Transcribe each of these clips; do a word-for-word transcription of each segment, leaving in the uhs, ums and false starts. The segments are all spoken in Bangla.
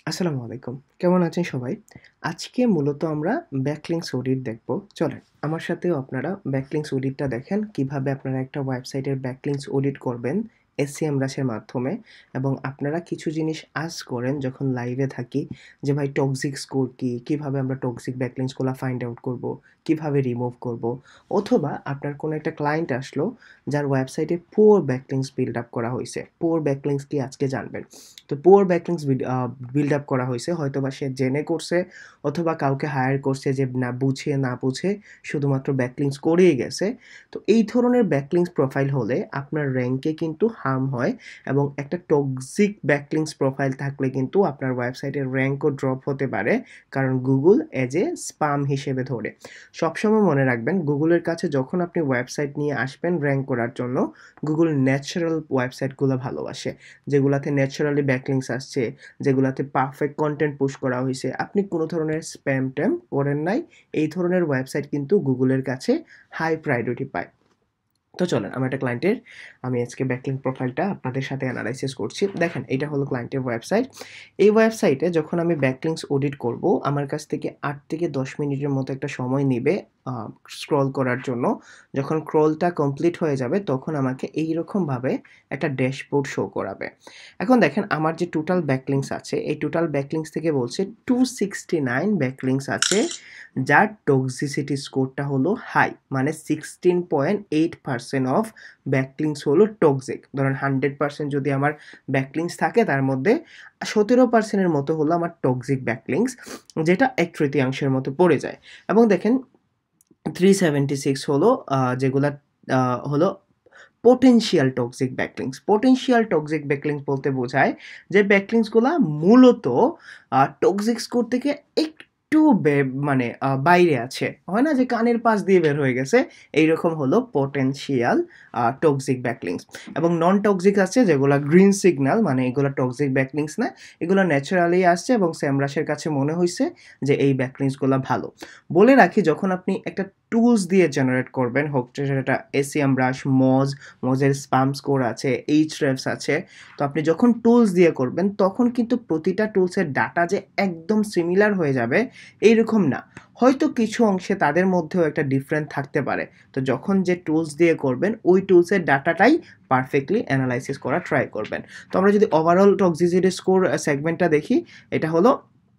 আসসালামু আলাইকুম। কেমন আছেন সবাই? আজকে মূলত আমরা ব্যাকলিংকস অডিট দেখব। চলেন আমার সাথেও আপনারা ব্যাকলিংকস অডিটটা দেখেন কিভাবে আপনারা একটা ওয়েবসাইটের ব্যাকলিংকস অডিট করবেন SEMrush এর মাধ্যমে এবং আপনারা কিছু জিনিস আস্ক করেন যখন লাইভে থাকি যে ভাই টক্সিক স্কোর কি? কিভাবে আমরা টক্সিক ব্যাকলিংকস গুলা ফাইন্ড আউট করব? কিভাবে রিমুভ করব? অথবা আপনার কোনো একটা ক্লায়েন্ট আসলো যার ওয়েবসাইটে পুয়ার ব্যাকলিংকস বিল্ড আপ করা হইছে। পুয়ার ব্যাকলিংকস কি আজকে জানবেন। তো পুয়ার ব্যাকলিংকস বিল আ বিল্ড আপ করা হইছে হয়তোবা সে জেনে করছে অথবা কাউকে হায়ার করছে যে না বুঝে না বুঝে শুধুমাত্র ব্যাকলিংকস করেই গেছে। তো এই ধরনের ব্যাকলিংকস প্রোফাইল হলে আপনার র‍্যাংকে কিন্তু হার্ম হয় এবং একটা টক্সিক ব্যাকলিংকস প্রোফাইল থাকলে কিন্তু আপনার ওয়েবসাইটের র‍্যাংকও ড্রপ হতে পারে। কারণ গুগল এজ এ স্পাম হিসেবে ধরে। সবসময় মনে রাখবেন গুগলের কাছে যখন আপনি ওয়েবসাইট নিয়ে আসবেন র‍্যাংক করার জন্য, গুগল ন্যাচারাল ওয়েবসাইটগুলো ভালোবাসে। যেগুলাতে ন্যাচারালি ব্যাকলিংকস আসছে, যেগুলাতে পারফেক্ট কনটেন্ট পুশ করা হইছে। আপনি কোনো ধরনের স্প্যাম-ট্যাম করেন নাই। এই ধরনের ওয়েবসাইট কিন্তু গুগলের কাছে হাই প্রায়োরিটি পায়। তো চলেন আমার একটা ক্লায়েন্টের আমি আজকে ব্যাকলিংক প্রোফাইলটা আপনাদের সাথে এনালাইসিস করছি। দেখেন এটা হলো ক্লায়েন্টের ওয়েবসাইট। এই ওয়েবসাইটে যখন আমি ব্যাকলিংকস অডিট করব, আমার কাছ থেকে আট থেকে দশ মিনিটের মতো একটা সময় নিবে আ স্ক্রল করার জন্য। যখন ক্রলটা কমপ্লিট হয়ে যাবে তখন আমাকে এইরকমভাবে একটা ড্যাশবোর্ড শো করাবে। এখন দেখেন আমার যে টোটাল ব্যাকলিংকস আছে, এই টোটাল ব্যাকলিংকস থেকে বলছে দুইশো ছিয়াশি ব্যাকলিংকস আছে যার টক্সিসিটি স্কোরটা হলো হাই, মানে ষোলো পয়েন্ট আট পার্সেন্ট অফ ব্যাকলিংকস হলো টক্সিক। ধরেন একশো পার্সেন্ট যদি আমার ব্যাকলিংকস থাকে তার মধ্যে সতেরো পার্সেন্ট এর মতো হলো আমার টক্সিক ব্যাকলিংকস, যেটা এক তৃতীয়াংশের মতো পড়ে যায়। এবং দেখেন তিনশো সাতষট্টি হলো আ যেগুলা আ হলো potential toxic backlinks. Potential toxic backlinks বলতে বোঝায় যে ব্যাকলিংকস গুলা মূলত আ টক্সিক স্কোর থেকে একটু বে মানে আ বাইরে আছে। হয় না যে কানের পাশ দিয়ে বের হয়ে গেছে? এইরকম হলো পোটেনশিয়াল আ টক্সিক ব্যাকলিংকস। এবং নন টক্সিক আছে যেগুলা গ্রিন সিগন্যাল, মানে এগুলা টক্সিক ব্যাকলিংকস না। এগুলা ন্যাচারালি আসছে এবং SEMrush এর কাছে মনে হইছে যে এই ব্যাকলিংকস গুলা ভালো। বলে রাখি যখন আপনি একটা টুলস দিয়ে জেনারেট করবেন, হোক সেটা SEMrush, মোজ, মোজের স্পাম স্কোর আছে, Ahrefs আছে। তো আপনি যখন টুলস দিয়ে করবেন তখন কিন্তু প্রতিটা টুলসের ডাটা যে একদম সিমিলার হয়ে যাবে এইরকম না। হয়তো কিছু অংশে তাদের মধ্যেও একটা ডিফারেন্ট থাকতে পারে। তো যখন যে টুলস দিয়ে করবেন ওই টুলসের ডাটাটাই পারফেক্টলি অ্যানালাইসিস করা ট্রাই করবেন। তো আমরা যদি ওভারঅল টক্সিসিটি স্কোর সেগমেন্টটা দেখি, এটা হলো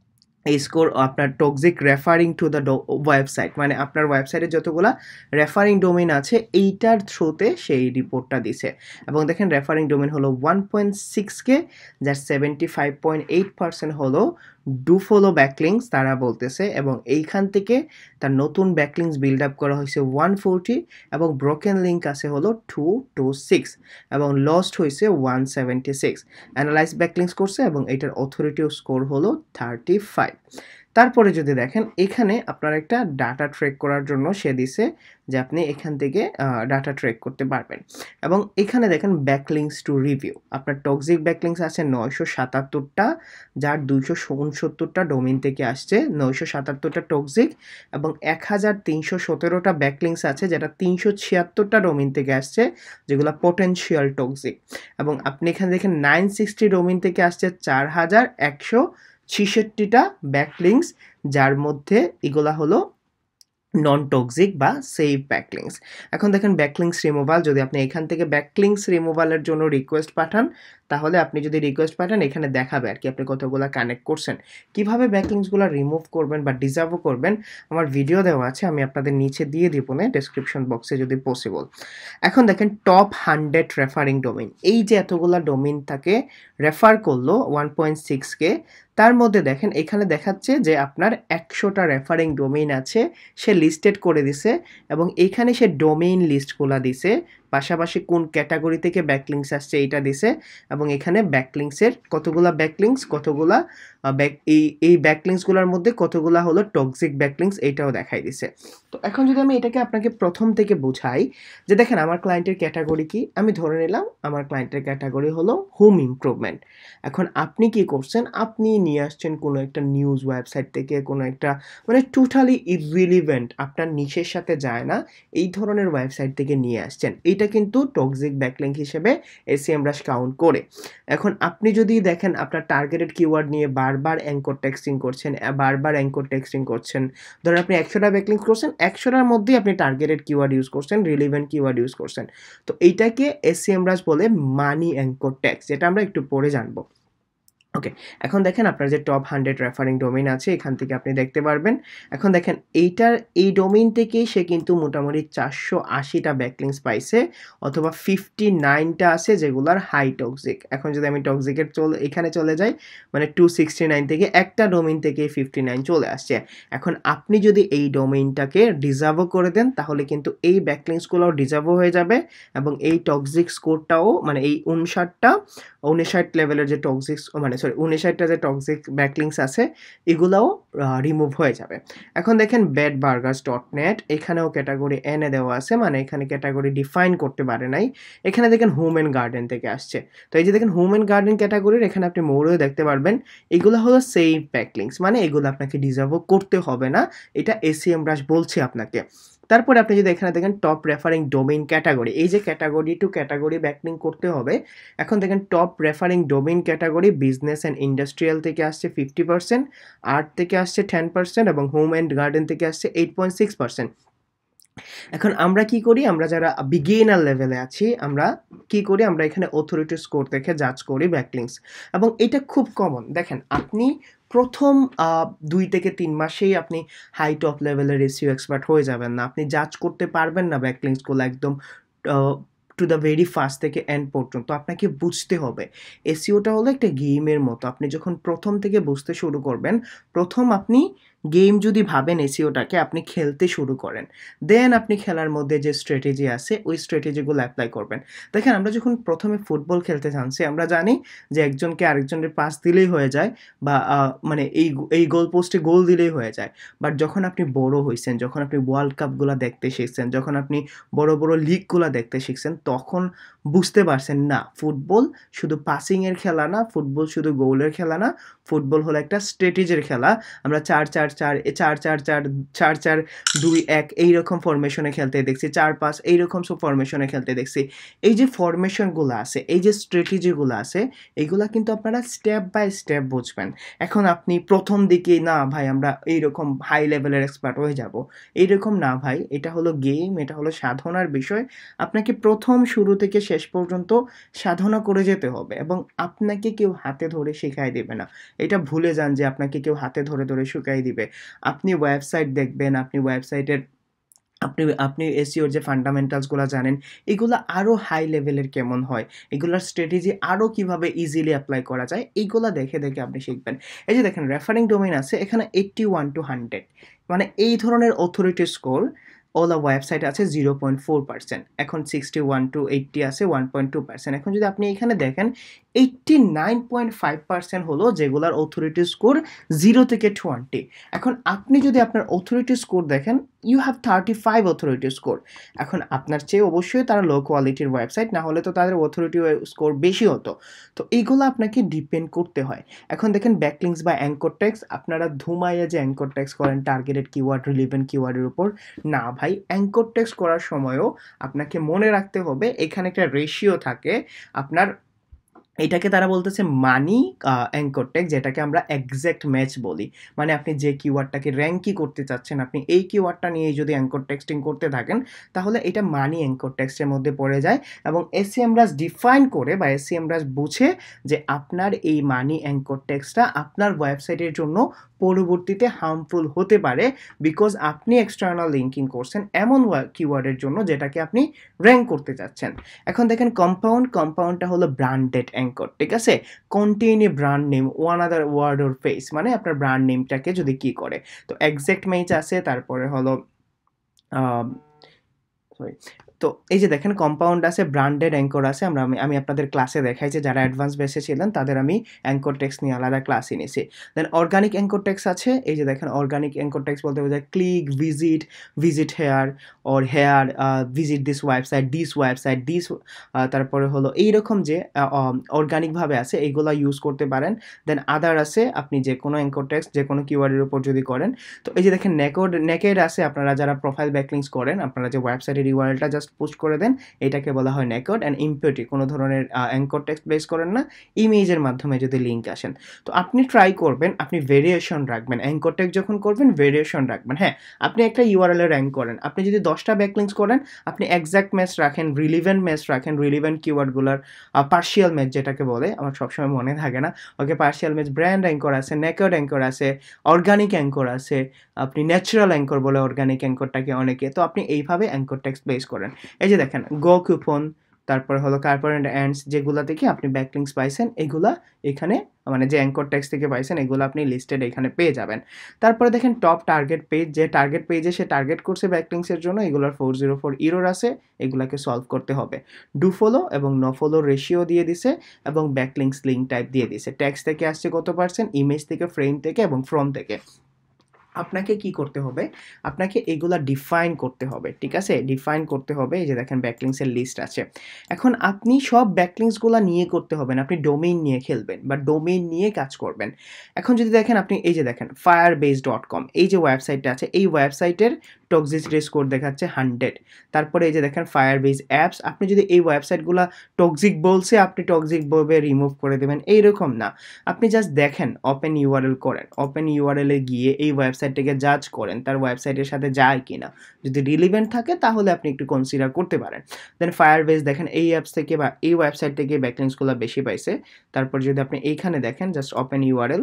এই স্কোর আপনার toxic referring to the website, মানে আপনার ওয়েবসাইটে যতগুলা রেফারিং ডোমেইন আছে এইটার থ্রুতে সেই রিপোর্টটা দিছে। এবং দেখেন রেফারিং ডোমেইন হলো ওয়ান পয়েন্ট সিক্স কে, যার seventy five point eight percent হলো ডু ফলো ব্যাকলিংকস তারা বলতেছে। এবং এইখান থেকে তার নতুন ব্যাকলিংকস বিল্ড আপ করা হয়েছে ওয়ান ফোরটি এবং ব্রোকেন লিঙ্ক আছে হলো টু টু সিক্স এবং লস্ট হয়েছে one seventy six. Analyse backlinks করছে এবং এটার অথরিটি স্কোর হলো থার্টি ফাইভ। তারপরে যদি দেখেন এখানে আপনার একটা ডাটা ট্র্যাক করার জন্য সে দিছে যে আপনি এখান থেকে ডাটা ট্র্যাক করতে পারবেন। এবং এখানে দেখেন ব্যাকলিংকস টু রিভিউ, আপনার টক্সিক ব্যাকলিংকস আছে নয়শো সাতাত্তরটা, যার দুইশো উনসত্তরটা ডোমেইন থেকে আসছে, নয়শো সাতাত্তরটা টক্সিক। এবং এক হাজার তিনশো সতেরোটা ব্যাকলিংকস আছে যেটা তিনশো ছিয়াত্তরটা ডোমেইন থেকে আসছে, যেগুলো পোটেনশিয়াল টক্সিক। এবং আপনি এখানে দেখেন নাইন সিক্সটি ডোমেইন থেকে আসছে চার হাজার একশো ছিষট্টিটা ব্যাকলিংকস, যার মধ্যে এগুলা হলো নন টক্সিক বা সেফ ব্যাকলিংকস। এখন দেখেন ব্যাকলিংকস রিমুভাল, যদি আপনি এখান থেকে ব্যাকলিংকস রিমুভালের জন্য রিকোয়েস্ট পাঠান, তাহলে আপনি যদি রিকোয়েস্ট পাঠান এখানে দেখাবে আর কি আপনি কতগুলো কানেক্ট করছেন। কিভাবে ব্যাকলিংকসগুলো রিমুভ করবেন বা ডিসঅ্যাবল করবেন আমার ভিডিও দেওয়া আছে, আমি আপনাদের নিচে দিয়ে দিব না ডেসক্রিপশন বক্সে যদি পসিবল। এখন দেখেন টপ হান্ড্রেড রেফারিং ডোমেইন, এই যে এতগুলা ডোমেইন তাকে রেফার করলো ওয়ান পয়েন্ট সিক্স কে, তার মধ্যে দেখেন এখানে দেখাচ্ছে যে আপনার একশোটা রেফারিং ডোমেইন আছে, সে লিস্টেড করে দিছে এবং এইখানে সে ডোমেইন লিস্টগুলা দিছে, পাশাপাশি কোন ক্যাটাগরি থেকে ব্যাকলিংকস আসছে এইটা দিছে। এবং এখানে ব্যাকলিংকসের কতগুলা ব্যাকলিংকস, কতগুলা ব্যাক এই এই ব্যাকলিংকসগুলোর মধ্যে কতগুলা হলো টক্সিক ব্যাকলিংকস এইটাও দেখাই দিছে। তো এখন যদি আমি এটাকে আপনাকে প্রথম থেকে বুঝাই যে দেখেন আমার ক্লায়েন্টের ক্যাটাগরি কি, আমি ধরে নিলাম আমার ক্লায়েন্টের ক্যাটাগরি হলো হোম ইমপ্রুভমেন্ট। এখন আপনি কি করছেন, আপনি নিয়ে আসছেন কোনো একটা নিউজ ওয়েবসাইট থেকে, কোনো একটা মানে টোটালি ইররিলিভেন্ট আপনার নিশের সাথে যায় না এই ধরনের ওয়েবসাইট থেকে নিয়ে আসছেন। এই এইটা কিন্তু টক্সিক ব্যাকলিঙ্ক হিসেবে SEMrush কাউন্ট করে। এখন আপনি যদি দেখেন আপনার টার্গেটেড কিওয়ার্ড নিয়ে বারবার অ্যাঙ্কর টেক্সটিং করছেন, বারবার অ্যাঙ্কর টেক্সটিং করছেন, ধরেন আপনি একশোটা ব্যাকলিঙ্ক করছেন, একশোটার মধ্যেই আপনি টার্গেটেড কিওয়ার্ড ইউজ করছেন, রিলেভেন্ট কিওয়ার্ড ইউজ করছেন, তো এইটাকে SEMrush বলে মানি অ্যাঙ্কর টেক্সট, যেটা আমরা একটু পরে জানবো। ওকে, এখন দেখেন আপনার যে টপ হান্ড্রেড রেফারিং ডোমেইন আছে এখান থেকে আপনি দেখতে পারবেন। এখন দেখেন এইটার এই ডোমেইন থেকেই সে কিন্তু মোটামুটি চারশো আশিটা ব্যাকলিংস পাইছে, অথবা ফিফটি নাইনটা আছে যেগুলার হাই টক্সিক। এখন যদি আমি টক্সিকের চলে এখানে চলে যাই, মানে টু সিক্সটি নাইন থেকে একটা ডোমেইন থেকে ফিফটি নাইন চলে আসছে। এখন আপনি যদি এই ডোমেইনটাকে ডিজার্ভও করে দেন তাহলে কিন্তু এই ব্যাকলিংসগুলোও ডিজার্ভও হয়ে যাবে, এবং এই টক্সিক স্কোরটাও মানে এই উনষাটটা উনষাট লেভেলের যে টক্সিক মানে সরি উনষাটটা যে টক্সিক ব্যাকলিংস আছে এগুলাও রিমুভ হয়ে যাবে। এখন দেখেন ব্যাড বার্গার্স ডট নেট, এখানেও ক্যাটাগরি এনে দেওয়া আছে, মানে এখানে ক্যাটাগরি ডিফাইন করতে পারে নাই। এখানে দেখেন হোম অ্যান্ড গার্ডেন থেকে আসছে, তো এই যে দেখেন হোম অ্যান্ড গার্ডেন ক্যাটাগরির এখানে আপনি মোড়েও দেখতে পারবেন, এগুলো হলো সেভ ব্যাকলিংস, মানে এগুলো আপনাকে ডিজার্ভও করতে হবে না, এটা SEMrush বলছে আপনাকে। তারপরে আপনি যদি এখানে দেখেন টপ রেফারিং ডোমেইন ক্যাটাগরি, এই যে ক্যাটাগরি টু ক্যাটাগরি ব্যাকলিং করতে হবে। এখন দেখেন top referring domain category business and industrial থেকে আসছে ফিফটি পার্সেন্ট, আর্ট থেকে আসছে টেন পার্সেন্ট, এবং হোম অ্যান্ড গার্ডেন থেকে আসছে এইট পয়েন্ট সিক্স পার্সেন্ট। এখন আমরা কি করি, আমরা যারা বিগিনার লেভেলে আছি আমরা কি করি, আমরা এখানে অথরিটি স্কোর দেখে জাজ করি ব্যাকলিংস, এবং এটা খুব কমন। দেখেন আপনি প্রথম দুই থেকে তিন মাসেই আপনি হাই টপ লেভেলের এসইও এক্সপার্ট হয়ে যাবেন না, আপনি জাজ করতে পারবেন না ব্যাকলিংসগুলো একদম টু দ্য ভেরি ফার্স্ট থেকে এন্ড পর্যন্ত। আপনাকে বুঝতে হবে এসইওটা হলো একটা গেমের মতো, আপনি যখন প্রথম থেকে বুঝতে শুরু করবেন, প্রথম আপনি গেম যদি ভাবেন এসইওটাকে, আপনি খেলতে শুরু করেন, দেন আপনি খেলার মধ্যে যে স্ট্র্যাটেজি আছে ওই স্ট্র্যাটেজিগুলো অ্যাপ্লাই করবেন। দেখেন আমরা যখন প্রথমে ফুটবল খেলতে জানছি আমরা জানি যে একজনকে আরেকজনের পাস দিলেই হয়ে যায়, বা মানে এই এই গোল পোস্টে গোল দিলেই হয়ে যায়। বাট যখন আপনি বড় হয়েছেন, যখন আপনি ওয়ার্ল্ড কাপগুলো দেখতে শিখছেন, যখন আপনি বড় বড় লিগগুলো দেখতে শিখছেন, তখন বুঝতে পারছেন না ফুটবল শুধু পাসিংয়ের খেলা না, ফুটবল শুধু গোলের খেলা না, ফুটবল হলো একটা স্ট্র্যাটেজির খেলা। আমরা চার চার চার চার চার চার চার চার দুই এক এইরকম ফরমেশনে খেলতে দেখছি, চার পাঁচ এইরকম সব ফরমেশনে খেলতে দেখছি। এই যে ফরমেশনগুলো আছে, এই যে স্ট্র্যাটেজিগুলো আছে, এইগুলা কিন্তু আপনারা স্টেপ বাই স্টেপ বুঝবেন। এখন আপনি প্রথম দিকে না ভাই আমরা এইরকম হাই লেভেলের এক্সপার্ট হয়ে যাব, এইরকম না ভাই, এটা হলো গেম, এটা হলো সাধনার বিষয়। আপনাকে প্রথম শুরু থেকে শেষ পর্যন্ত সাধনা করে যেতে হবে, এবং আপনাকে কেউ হাতে ধরে শেখাই দেবে না, এটা ভুলে যান যে আপনাকে কেউ হাতে ধরে ধরে শেখাই দিবে। আপনি ওয়েবসাইট দেখবেন, আপনি ওয়েবসাইটের আপনি আপনি এসইওর যে ফান্ডামেন্টালসগুলো জানেন, এগুলো আরও হাই লেভেলের কেমন হয়, এগুলোর স্ট্র্যাটেজি আরও কীভাবে ইজিলি অ্যাপ্লাই করা যায়, এইগুলো দেখে দেখে আপনি শিখবেন। এই যে দেখেন রেফারিং ডোমেইন আছে এখানে এইট্টি ওয়ান টু হান্ড্রেড, মানে এই ধরনের অথরিটি স্কোর ওলা ওয়েবসাইট আছে জিরো পয়েন্ট ফোর পার্সেন্ট, এখন সিক্সটি ওয়ান টু এইট্টি আছে ওয়ান পয়েন্ট টু পার্সেন্ট। এখন যদি আপনি এখানে দেখেন eighty nine point five percent হলো যেগুলার অথরিটি স্কোর জিরো থেকে টোয়েন্টি। এখন আপনি যদি আপনার অথরিটি স্কোর দেখেন, you have thirty five authority score. এখন আপনার চেয়ে অবশ্যই তারা লো কোয়ালিটির ওয়েবসাইট, না হলে তো তাদের অথরিটি স্কোর বেশি হতো। তো এইগুলো আপনাকে ডিপেন্ড করতে হয়। এখন দেখেন ব্যাকলিংস বা অ্যাঙ্কর টেক্স, আপনারা ধুমাইয়া যে অ্যাঙ্কর টেক্স করেন টার্গেটেড কিওয়ার্ড রিলেভেন্ট কিওয়ার্ডের উপর, না ভাই, অ্যাঙ্কর টেক্স করার সময়ও আপনাকে মনে রাখতে হবে এখানে একটা রেশিও থাকে আপনার, এটাকে তারা বলতেছে মানি অ্যাঙ্কর টেক্সট, যেটাকে আমরা এক্স্যাক্ট ম্যাচ বলি। মানে আপনি যে কিওয়ার্ডটাকে র্যাঙ্কই করতে চাচ্ছেন, আপনি এই কিওয়ার্ডটা নিয়ে যদি অ্যাঙ্কর টেক্সটিং করতে থাকেন তাহলে এটা মানি অ্যাঙ্কর টেক্সটের মধ্যে পড়ে যায়, এবং SEMrush ডিফাইন করে বা SEMrush বুঝে যে আপনার এই মানি অ্যাঙ্কর টেক্সটটা আপনার ওয়েবসাইটের জন্য পরবর্তীতে হার্মফুল হতে পারে, বিকজ আপনি এক্সটার্নাল লিঙ্কিং করছেন এমন কিওয়ার্ডের জন্য যেটাকে আপনি র্যাঙ্ক করতে চাচ্ছেন। এখন দেখেন কম্পাউন্ড, কম্পাউন্ডটা হলো ব্র্যান্ডেড অ্যাঙ্কর, ঠিক আছে, contain a brand name one other word or phrase, মানে আপনার ব্র্যান্ড নেমটাকে যদি কি করে। তো এক্স্যাক্ট ম্যাচ আছে, তারপরে হলো সরি তো এই যে দেখেন কম্পাউন্ড আছে, ব্র্যান্ডেড অ্যাঙ্কর আছে। আমরা আমি আমি আপনাদের ক্লাসে দেখাই যে যারা অ্যাডভান্স বেসে ছিলেন তাদের আমি অ্যাঙ্কর টেক্সট নিয়ে আলাদা ক্লাসই নিয়েছি। দেন অর্গানিক অ্যাঙ্কর টেক্সট আছে, এই যে দেখেন অর্গানিক অ্যাঙ্কর টেক্সট বলতে বোঝায় click, visit, visit here or here, visit this website, this website, this, তারপরে হলো এইরকম যে অর্গানিকভাবে আছে এইগুলো ইউজ করতে পারেন। দেন আদার আছে, আপনি যে কোনো অ্যাঙ্কর টেক্সট যে কোনো কিওয়ার্ডের উপর যদি করেন। তো এই যে দেখেন নেকড নেকেড আছে, আপনারা যারা প্রোফাইল ব্যাকলিংস করেন, আপনারা যে ওয়েবসাইটের ইউআরএলটা জাস্ট জাস্ট পুশ করে দেন, এটাকে বলা হয় নেকড অ্যান্ড ইম্পিউটি। কোনো ধরনের অ্যাঙ্কর টেক্সট প্লেস করেন না, ইমেজের মাধ্যমে যদি লিঙ্ক আসেন। তো আপনি ট্রাই করবেন, আপনি ভেরিয়েশন রাখবেন, অ্যাঙ্কর টেক্সট যখন করবেন ভেরিয়েশন রাখবেন। হ্যাঁ, আপনি একটা ইউআরএল এ র্যাঙ্ক করেন, আপনি যদি দশটা ব্যাকলিঙ্কস করেন, আপনি এক্সাক্ট ম্যাচ রাখেন, রিলিভেন্ট ম্যাচ রাখেন, রিলিভেন্ট কিওয়ার্ডগুলোর পার্শিয়াল ম্যাচ যেটাকে বলে, আমার সবসময় মনে থাকে না, okay partial match, brand anchor আছে, নেকড অ্যাঙ্কর আছে, অর্গানিক অ্যাঙ্কর আছে, আপনি ন্যাচারাল অ্যাঙ্কর বলে অর্গানিক অ্যাঙ্করটাকে অনেকে। তো আপনি এইভাবে অ্যাঙ্কর টেক্সট প্লেস করেন। এই যে দেখেন গো কুপন, তারপরে হলো কার্পোরেট অ্যান্ডস, যেগুলা থেকে আপনি ব্যাকলিঙ্কস পাইছেন এগুলা এখানে মানে যে অ্যাঙ্কর টেক্সট থেকে পাইছেন এগুলো আপনি লিস্টেড এখানে পেয়ে যাবেন। তারপরে দেখেন টপ টার্গেট পেজ, যে টার্গেট পেজে সে টার্গেট করছে ব্যাকলিঙ্কসের জন্য, এগুলোর ফোর জিরো ফোর ইরোর আছে, এগুলাকে সলভ করতে হবে। ডু ফলো এবং নো ফলো রেশিও দিয়ে দিছে এবং ব্যাকলিঙ্কস লিঙ্ক টাইপ দিয়ে দিছে। টেক্সট থেকে আসছে কত পার্সেন্ট, ইমেজ থেকে, ফ্রেম থেকে এবং ফ্রম থেকে। আপনাকে কি করতে হবে, আপনাকে এগুলা ডিফাইন করতে হবে, ঠিক আছে, ডিফাইন করতে হবে। এই যে দেখেন ব্যাকলিঙ্কসের লিস্ট আছে। এখন আপনি সব ব্যাকলিঙ্কসগুলা নিয়ে করতে হবে না, আপনি ডোমেইন নিয়ে খেলবেন বা ডোমেইন নিয়ে কাজ করবেন। এখন যদি দেখেন আপনি এই যে দেখেন ফায়ারবেস ডট কম, এই যে ওয়েবসাইটটা আছে, এই ওয়েবসাইটের টক্সিসিটি স্কোর দেখাচ্ছে হান্ড্রেড। তারপরে এই যে দেখেন ফায়ারবেস অ্যাপস, আপনি যদি এই ওয়েবসাইটগুলা টক্সিক বলছে আপনি টক্সিক বলবে রিমুভ করে দেবেন, এইরকম না। আপনি জাস্ট দেখেন, ওপেন ইউআরএল করেন, ওপেন ইউআরএল এ গিয়ে এই ওয়েবসাইটটাকে জাজ করেন তার ওয়েবসাইটের সাথে যায় কিনা, যদি রিলিভেন্ট থাকে তাহলে আপনি একটু কনসিডার করতে পারেন। দেন ফায়ারবেস দেখেন এই অ্যাপস থেকে বা এই ওয়েবসাইট থেকে ব্যাকলিঙ্কসগুলো বেশি পাইছে। তারপর যদি আপনি এইখানে দেখেন জাস্ট ওপেন ইউআরএল,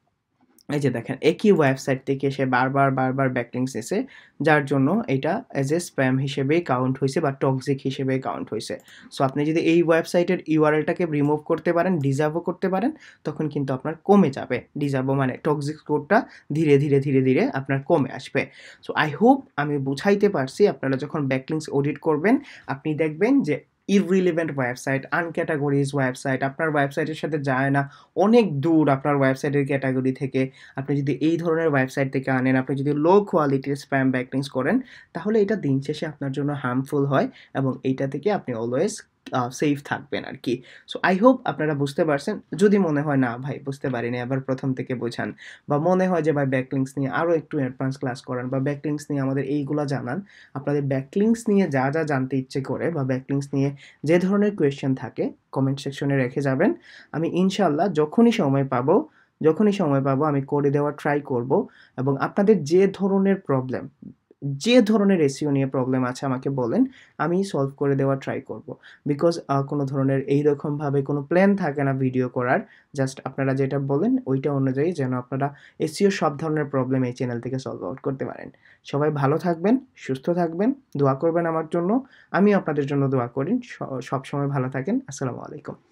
এই যে দেখেন একই ওয়েবসাইট থেকে সে বারবার বারবার ব্যাকলিঙ্কস এসে, যার জন্য এটা অ্যাজ এ স্প্যাম হিসেবে কাউন্ট হয়েছে বা টক্সিক হিসেবে কাউন্ট হয়েছে। সো আপনি যদি এই ওয়েবসাইটের ইউআরএলটাকে রিমুভ করতে পারেন, ডিজাবও করতে পারেন, তখন কিন্তু আপনার কমে যাবে। ডিজাবো মানে টক্সিক স্কোরটা ধীরে ধীরে ধীরে ধীরে আপনার কমে আসবে। সো আই হোপ আমি বুঝাইতে পারছি। আপনারা যখন ব্যাকলিঙ্কস অডিট করবেন আপনি দেখবেন যে ইররিলেভেন্ট ওয়েবসাইট, আনক্যাটাগরিজ ওয়েবসাইট, আপনার ওয়েবসাইটের সাথে যায় না, অনেক দূর আপনার ওয়েবসাইটের ক্যাটাগরি থেকে, আপনি যদি এই ধরনের ওয়েবসাইট থেকে আনেন, আপনি যদি লো কোয়ালিটির স্প্যাম ব্যাকলিঙ্কস করেন, তাহলে এটা দিন শেষে আপনার জন্য হার্মফুল হয় এবং এইটা থেকে আপনি অলওয়েজ সেফ থাকবেন আর কি। সো আই হোপ আপনারা বুঝতে পারছেন। যদি মনে হয় না ভাই বুঝতে পারিনি, আবার প্রথম থেকে বোঝান, বা মনে হয় যে ভাই ব্যাকলিঙ্কস নিয়ে আরও একটু অ্যাডভান্স ক্লাস করান বা ব্যাকলিঙ্কস নিয়ে আমাদের এইগুলো জানান, আপনাদের ব্যাকলিঙ্কস নিয়ে যা যা জানতে ইচ্ছে করে বা ব্যাকলিঙ্কস নিয়ে যে ধরনের কোয়েশ্চেন থাকে কমেন্ট সেকশনে রেখে যাবেন। আমি ইনশাল্লাহ যখনই সময় পাবো যখনই সময় পাবো আমি করে দেওয়ার ট্রাই করব এবং আপনাদের যে ধরনের প্রবলেম যে ধরনের এসইও নিয়ে প্রবলেম আছে আমাকে বলেন, আমি সলভ করে দেওয়ার ট্রাই করব। বিকজ কোনো ধরনের এইরকমভাবে কোনো প্ল্যান থাকে না ভিডিও করার, জাস্ট আপনারা যেটা বলেন ওইটা অনুযায়ী যেন আপনারা এসইও সব ধরনের প্রবলেম এই চ্যানেল থেকে সলভ আউট করতে পারেন। সবাই ভালো থাকবেন, সুস্থ থাকবেন, দোয়া করবেন আমার জন্য, আমি আপনাদের জন্য দোয়া করি। সব সময় ভালো থাকেন। আসসালামু আলাইকুম।